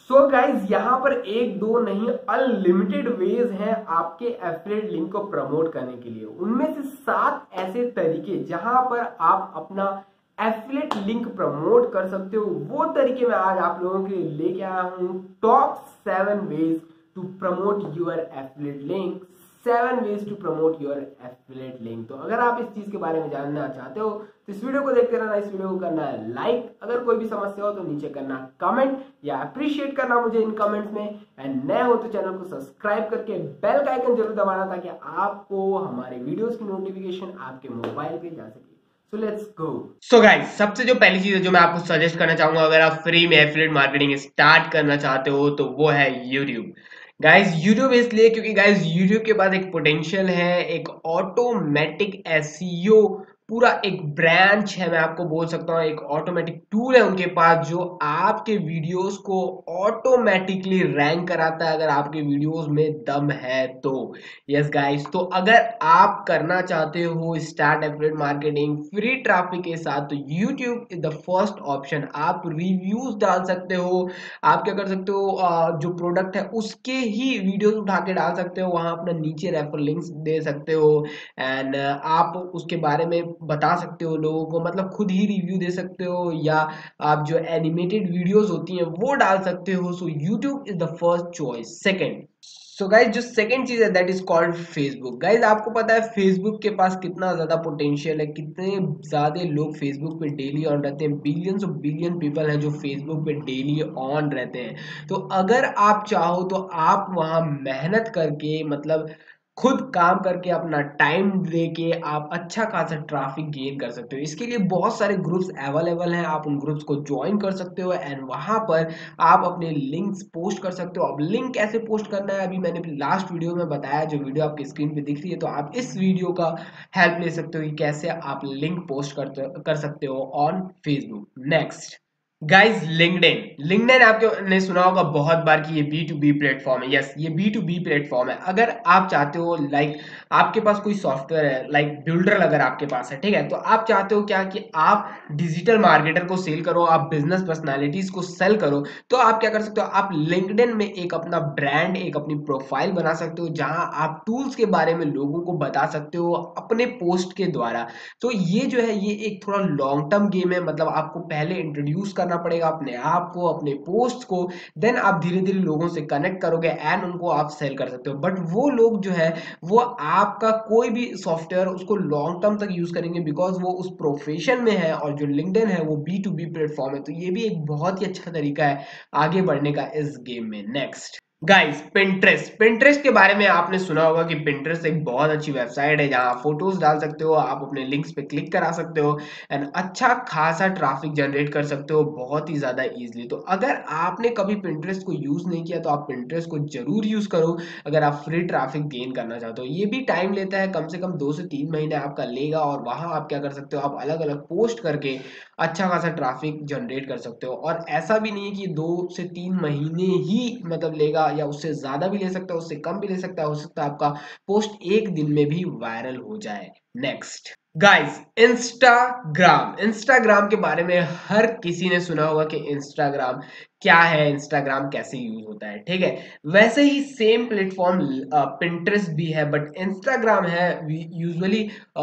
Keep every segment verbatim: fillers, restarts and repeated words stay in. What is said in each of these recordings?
So guys यहाँ पर एक दो नहीं अनलिमिटेड वेज हैं आपके एफिलिएट लिंक को प्रमोट करने के लिए। उनमें से सात ऐसे तरीके जहां पर आप अपना एफिलिएट लिंक प्रमोट कर सकते हो, वो तरीके मैं आज आप लोगों के लिए लेके आया हूं। Top seven ways to promote your affiliate link, seven ways to promote your affiliate link. तो अगर आप इस चीज के बारे में जानना चाहते हो तो इस वीडियो को देखते रहना, इस वीडियो को करना है लाइक, अगर कोई भी समस्या हो तो नीचे करना कमेंट या अप्रिशिएट करना मुझे इन कमेंट्स में, एंड नए हो तो चैनल को सब्सक्राइब करके बेल का आइकन जरूर दबाना ताकि आपको हमारे वीडियोस की नोटिफिकेशन आपके मोबाइल पे जा सके। So let's go. So guys, सबसे जो पहली चीज है जो मैं आपको सजेस्ट करना चाहूंगा अगर आप फ्री में एफिलिएट मार्केटिंग स्टार्ट करना चाहते हो तो वो है YouTube। गाइस YouTube इसलिए क्योंकि गाइस YouTube के पास एक पोटेंशियल है, एक ऑटोमेटिक एसईओ पूरा एक ब्रांच है, मैं आपको बोल सकता हूँ एक ऑटोमेटिक टूल है उनके पास जो आपके वीडियोस को ऑटोमेटिकली रैंक कराता है अगर आपके वीडियोस में दम है तो। यस गाइस, तो अगर आप करना चाहते हो start affiliate marketing free traffic के साथ तो YouTube is the first option. आप रिव्यूज डाल सकते हो, आप क्या कर सकते हो, जो प्रोडक्ट है उसके ही वीडियोस उठा के डाल सकते हो, वहां अपना नीचे रेफर लिंक्स दे सकते हो, एंड आप उसके बारे में बता सकते हो लोगों को, मतलब खुद ही रिव्यू दे सकते हो, या आप जो एनिमेटेड वीडियोस होती हैं वो डाल सकते हो। So YouTube is the first choice. Second, so guys जो सेकंड चीज है that is called Facebook. Guys आपको पता है फेसबुक के पास कितना ज्यादा पोटेंशियल है, कितने ज्यादा लोग फेसबुक पे डेली ऑन रहते हैं, बिलियंस ऑफ बिलियन पीपल हैं जो फेसबुक पे डेली ऑन रहते हैं। तो अगर आप चाहो तो आप वहां मेहनत करके, मतलब खुद काम करके, अपना टाइम देके आप अच्छा खासा ट्रैफिक गेन कर सकते हो। इसके लिए बहुत सारे ग्रुप्स अवेलेबल हैं, आप उन ग्रुप्स को ज्वाइन कर सकते हो एंड वहां पर आप अपने लिंक्स पोस्ट कर सकते हो। अब लिंक कैसे पोस्ट करना है अभी मैंने लास्ट वीडियो में बताया, जो वीडियो आपकी स्क्रीन पे दिख रही है, तो आप इस वीडियो का हेल्प ले सकते हो कि कैसे आप लिंक पोस्ट करते कर सकते हो on Facebook. Next guys LinkedIn. LinkedIn आपने सुना होगा बहुत बार कि ये बी टू बी प्लेटफॉर्म है। यस, ये बी टू बी प्लेटफॉर्म है। अगर आप चाहते हो, लाइक आपके पास कोई सॉफ्टवेयर है, लाइक बिल्डर अगर आपके पास है, ठीक है, तो आप चाहते हो क्या कि आप डिजिटल मार्केटर को सेल करो, आप बिजनेस पर्सनालिटीज को सेल करो, तो आप क्या कर सकते हो, आप लिंक्डइन में एक अपना ब्रांड, एक अपनी प्रोफाइल बना सकते हो जहां आप टूल्स के बारे में लोगों को बता सकते हो अपने पोस्ट के द्वारा। तो ये जो है ये एक थोड़ा लॉन्ग टर्म गेम है, मतलब आपको पहले इंट्रोड्यूस करना पड़ेगा अपने आप को, अपने पोस्ट को, देन आप धीरे धीरे लोगों से कनेक्ट करोगे एंड उनको आप सेल कर सकते हो। बट वो लोग जो है वो आपका कोई भी सॉफ्टवेयर उसको लॉन्ग टर्म तक यूज करेंगे बिकॉज वो उस प्रोफेशन में है, और जो लिंक्डइन है वो बी टू बी प्लेटफॉर्म है। तो ये भी एक बहुत ही अच्छा तरीका है आगे बढ़ने का इस गेम में। Next guys Pinterest. पिंटरेस्ट के बारे में आपने सुना होगा कि पिंटरेस्ट एक बहुत अच्छी वेबसाइट है जहां आप फोटोज डाल सकते हो, आप अपने लिंक्स पे क्लिक करा सकते हो एंड अच्छा खासा ट्रैफिक जनरेट कर सकते हो बहुत ही ज्यादा इजीली। तो अगर आपने कभी पिंटरेस्ट को यूज नहीं किया तो आप पिंटरेस्ट को जरूर यूज करो अगर आप फ्री ट्रैफिक गेन करना चाहते हो। ये भी टाइम लेता है, कम से कम दो से तीन महीने आपका लेगा, और वहां आप क्या कर सकते हो, आप अलग अलग पोस्ट करके अच्छा खासा ट्रैफिक जनरेट कर सकते हो। और ऐसा भी नहीं है कि दो से तीन महीने ही मतलब लेगा, या उससे ज्यादा भी ले सकता है, उससे कम भी ले सकता है, हो सकता है आपका पोस्ट एक दिन में भी वायरल हो जाए। Next guys Instagram. इंस्टाग्राम के बारे में हर किसी ने सुना होगा कि इंस्टाग्राम क्या है, इंस्टाग्राम कैसे यूज होता है, ठीक है। वैसे ही सेम प्लेटफॉर्म पिंटरेस्ट भी है, बट इंस्टाग्राम है यूजुअली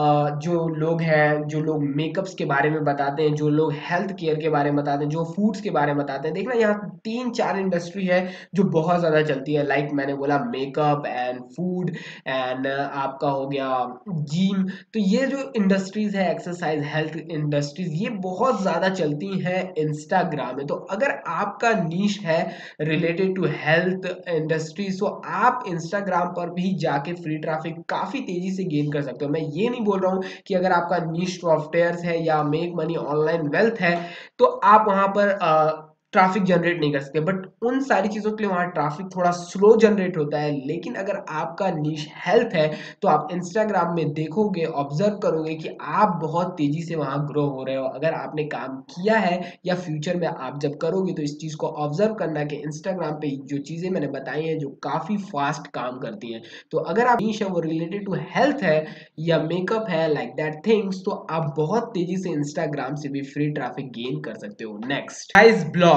जो लोग हैं, जो लोग मेकअप्स के बारे में बताते हैं, जो लोग हेल्थ केयर के बारे में बताते हैं, जो फूड्स के बारे में बताते हैं। देखना यहाँ तीन चार इंडस्ट्री है जो बहुत ज्यादा चलती है, लाइक मैंने बोला मेकअप एंड फूड एंड आपका हो गया जिम। तो ये जो इंडस्ट्रीज है, एक्सरसाइज हेल्थ इंडस्ट्रीज, ये बहुत ज्यादा चलती हैं इंस्टाग्राम में। तो अगर आपका नीश है रिलेटेड टू हेल्थ इंडस्ट्रीज तो आप इंस्टाग्राम पर भी जाके फ्री ट्रैफिक काफी तेजी से गेन कर सकते हो। मैं ये नहीं बोल रहा हूँ कि अगर आपका नीश सॉफ्टवेयर है या मेक मनी ऑनलाइन वेल्थ है तो आप वहां पर ट्रैफिक जनरेट नहीं कर सकते, बट उन सारी चीजों के लिए वहां ट्रैफिक थोड़ा स्लो जनरेट होता है। लेकिन अगर आपका नीश हेल्थ है तो आप इंस्टाग्राम में देखोगे, ऑब्जर्व करोगे कि आप बहुत तेजी से वहां ग्रो हो रहे हो। अगर आपने काम किया है या फ्यूचर में आप जब करोगे तो इस चीज को ऑब्जर्व करना कि इंस्टाग्राम पे जो चीजें मैंने बताई हैं जो काफी फास्ट काम करती हैं। तो अगर आप नीश है वो रिलेटेड टू हेल्थ है या मेकअप है, लाइक दैट थिंग्स, तो आप बहुत तेजी से इंस्टाग्राम से भी फ्री ट्रैफिक गेन कर सकते हो। Next guys blog.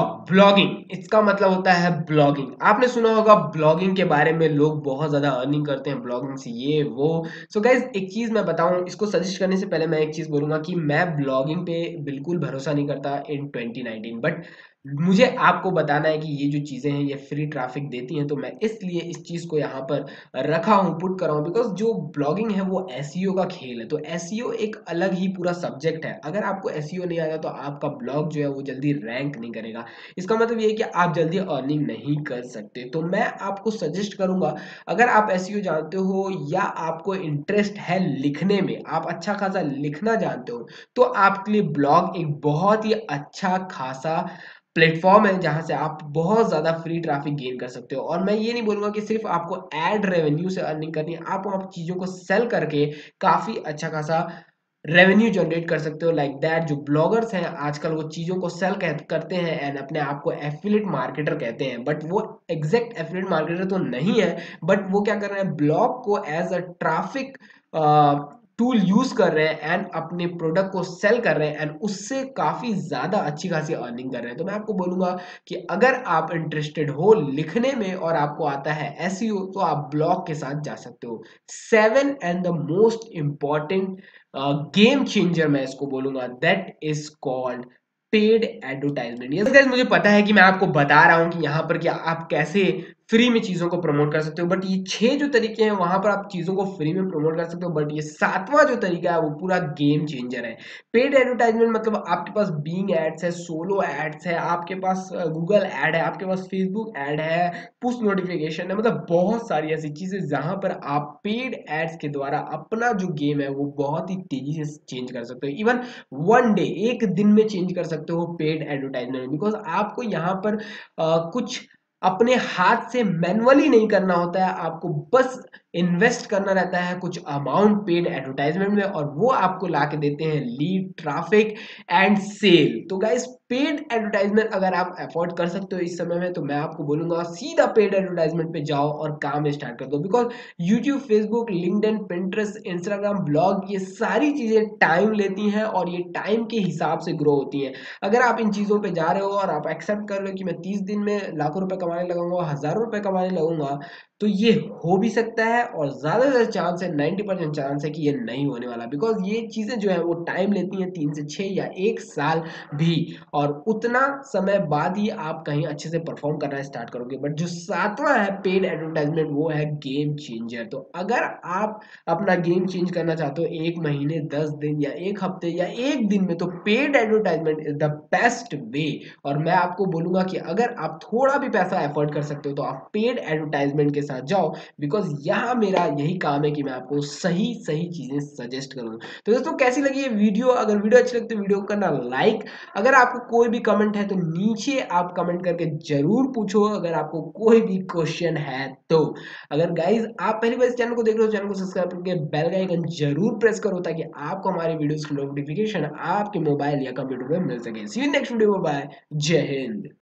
ब्लॉगिंग, इसका मतलब होता है ब्लॉगिंग। आपने सुना होगा ब्लॉगिंग के बारे में, लोग बहुत ज्यादा अर्निंग करते हैं ब्लॉगिंग से, ये वो। सो गाइज एक चीज मैं बताऊं, इसको सजेस्ट करने से पहले मैं एक चीज बोलूंगा कि मैं ब्लॉगिंग पे बिल्कुल भरोसा नहीं करता इन ट्वेंटी नाइनटीन, बट मुझे आपको बताना है कि ये जो चीजें हैं ये फ्री ट्रैफिक देती हैं, तो मैं इसलिए इस चीज को यहाँ पर रखा हूँ, पुट कर रहा हूँ। बिकॉज जो ब्लॉगिंग है वो एसईओ का खेल है, तो एसईओ एक अलग ही पूरा सब्जेक्ट है। अगर आपको एसईओ नहीं आता तो आपका ब्लॉग जो है वो जल्दी रैंक नहीं करेगा। इसका मतलब ये है कि आप जल्दी अर्निंग नहीं कर सकते। तो मैं आपको सजेस्ट करूंगा, अगर आप एसईओ जानते हो या आपको इंटरेस्ट है लिखने में, आप अच्छा खासा लिखना जानते हो, तो आपके लिए ब्लॉग एक बहुत ही अच्छा खासा प्लेटफॉर्म है जहां से आप बहुत ज्यादा फ्री ट्रैफिक गेन कर सकते हो। और मैं ये नहीं बोलूंगा कि सिर्फ आपको एड रेवेन्यू से अर्निंग करनी है, आप आप चीजों को सेल करके काफी अच्छा खासा रेवेन्यू जनरेट कर सकते हो। लाइक दैट जो ब्लॉगर्स हैं आजकल वो चीजों को सेल करते हैं एंड अपने आप को एफिलिएट मार्केटर कहते हैं, बट वो एग्जैक्ट एफिलिएट मार्केटर तो नहीं है, बट वो क्या कर रहे हैं, ब्लॉग को as a traffic tool use कर रहे हैं एंड अपने प्रोडक्ट को सेल कर रहे हैं एंड उससे काफी ज्यादा अच्छी खासी अर्निंग कर रहे हैं। तो मैं आपको बोलूंगा कि अगर आप इंटरेस्टेड हो लिखने में और आपको आता है एसईओ, तो आप ब्लॉग के साथ जा सकते हो। Seven and the most important game changer मैं इसको बोलूंगा, that is called paid advertisement. Yes guys, मुझे पता है कि मैं आपको बता रहा हूं कि यहाँ पर कि आप कैसे फ्री में चीजों को प्रमोट कर सकते हो, बट ये छह जो तरीके हैं वहां पर आप चीजों को फ्री में प्रमोट कर सकते हो, बट ये सातवां जो तरीका है वो पूरा गेम चेंजर है। पेड एडवर्टाइजमेंट मतलब आपके पास बीइंग एड्स है, सोलो एड्स है, आपके पास गूगल एड है, आपके पास फेसबुक एड है, पुश नोटिफिकेशन है, मतलब बहुत सारी ऐसी चीजें जहां पर आप पेड एड्स के द्वारा अपना जो गेम है वो बहुत ही तेजी से चेंज कर सकते हो। इवन वन डे, एक दिन में चेंज कर सकते हो पेड एडवर्टाइजमेंट, बिकॉज आपको यहाँ पर आ, कुछ अपने हाथ से मैनुअली नहीं करना होता है, आपको बस इन्वेस्ट करना रहता है कुछ अमाउंट पेड एडवर्टाइजमेंट में, और वो आपको ला के देते हैं लीड, ट्रैफिक एंड सेल। तो गाइस पेड एडवर्टाइजमेंट अगर आप अफोर्ड कर सकते हो इस समय में, तो मैं आपको बोलूंगा सीधा पेड एडवर्टाइजमेंट पे जाओ और काम स्टार्ट कर दो। Because YouTube, Facebook, LinkedIn, Pinterest, Instagram, blog, ये सारी चीजें टाइम लेती हैं और ये टाइम के हिसाब से ग्रो होती हैं। अगर आप इन चीजों पे जा रहे हो और आप एक्सेप्ट कर रहे हो कि मैं तीस दिन में लाखों रुपए कमाने लगूंगा, हजारों रुपए कमाने लगूंगा, तो ये हो भी सकता है और ज्यादा से ज्यादा चांस है, नाइन्टी परसेंट चांस है कि ये नहीं होने वाला। बिकॉज ये चीजें जो है वो टाइम लेती हैं, तीन से छह या एक साल भी, और उतना समय बाद ही आप कहीं अच्छे से परफॉर्म करना स्टार्ट करोगे। बट जो सातवां है पेड एडवर्टाइजमेंट, वो है गेम चेंजर। तो अगर आप अपना गेम चेंज करना चाहते हो एक महीने, दस दिन या एक हफ्ते या एक दिन में, तो paid advertisement is the best way. और मैं आपको बोलूंगा कि अगर आप थोड़ा भी पैसा एफर्ट कर सकते हो तो आप पेड एडवर्टाइजमेंट के साथ जाओ, बिकॉज यहाँ मेरा यही काम है कि मैं आपको सही सही चीजें सजेस्ट करूँ। तो दोस्तों कैसी लगी ये वीडियो? अगर वीडियो अच्छी लगती है वीडियो को करना लाइक, अगर आपको कोई भी कमेंट है तो नीचे आप कमेंट करके जरूर पूछो, अगर आपको कोई भी क्वेश्चन है तो। अगर गाइज आप पहली बार इस चैनल को देख रहे हो, चैनल को सब्सक्राइब करके बेल का आइकन जरूर प्रेस करो ताकि आपको हमारे वीडियोस की नोटिफिकेशन आपके मोबाइल या कंप्यूटर में मिल सके। See you next video, bye, जय हिंद।